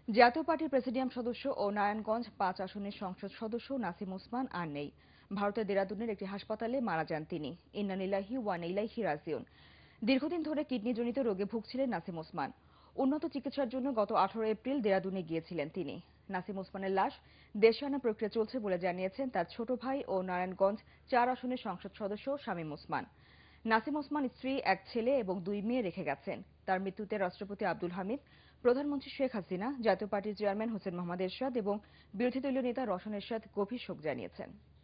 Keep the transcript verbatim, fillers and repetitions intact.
জাতীয় পার্টির প্রেসিডিয়াম সদস্য ও নারায়ণগঞ্জ পাঁচ আসনের সংসদ সদস্য নাসিম ওসমান আর নেই। ভারতের দেরাদুনের একটি হাসপাতালে মারা যান তিনি। ইন্না লিল্লাহি ওয়া ইন্না ইলাইহি রাজিউন। দীর্ঘদিন ধরে কিডনিজনিত রোগে ভুগছিলেন নাসিম ওসমান। উন্নত চিকিৎসার জন্য গত আঠারো এপ্রিল দেরাদুনে গিয়েছিলেন তিনি। নাসিম ওসমানের লাশ দেশে আনার প্রক্রিয়া চলছে বলে জানিয়েছেন তার ছোট ভাই ও নারায়ণগঞ্জ চার আসনের সংসদ সদস্য শামীম ওসমান। নাসিম ওসমান স্ত্রী, এক ছেলে এবং দুই মেয়ে রেখে গেছেন। তার মৃত্যুতে রাষ্ট্রপতি আব্দুল হামিদ, প্রধানমন্ত্রী শেখ হাসিনা, জাতীয় পার্টির চেয়ারম্যান হোসেন মোহাম্মদ এরশাদ এবং বিরোধী দলীয় নেতা রওশন এরশাদ গভীর শোক জানিয়েছেন।